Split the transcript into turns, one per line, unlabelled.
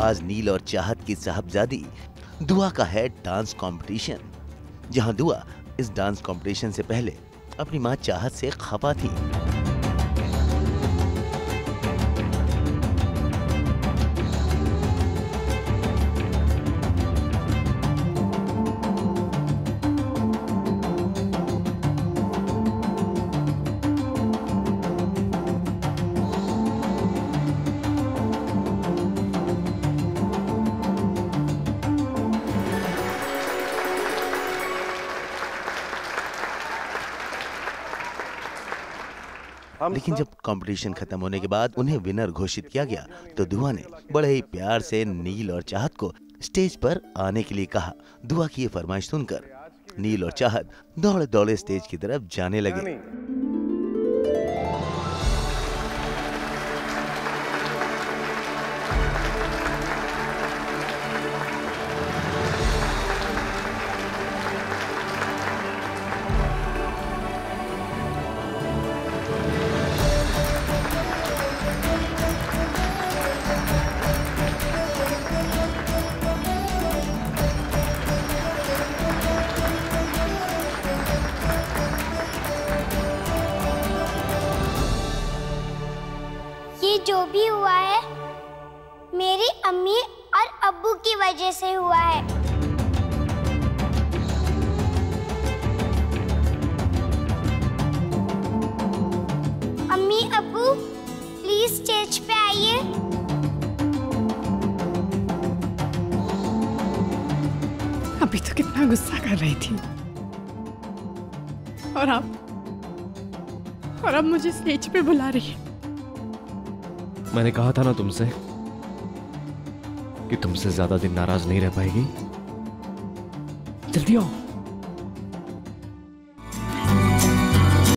आज नील और चाहत की साहबजादी दुआ का है डांस कंपटीशन, जहां दुआ इस डांस कंपटीशन से पहले अपनी मां चाहत से खफा थी। लेकिन जब कंपटीशन खत्म होने के बाद उन्हें विनर घोषित किया गया तो दुआ ने बड़े ही प्यार से नील और चाहत को स्टेज पर आने के लिए कहा। दुआ की ये फरमाइश सुनकर नील और चाहत दौड़े दौड़े स्टेज की तरफ जाने लगे।
जो भी हुआ है मेरी अम्मी और अब्बू की वजह से हुआ है। अम्मी अब्बू प्लीज स्टेज पे आइए।
अभी तो कितना गुस्सा कर रही थी और अब मुझे स्टेज पे बुला रही है।
मैंने कहा था ना तुमसे कि तुमसे ज्यादा दिन नाराज नहीं रह पाएगी। जल्दी आओ।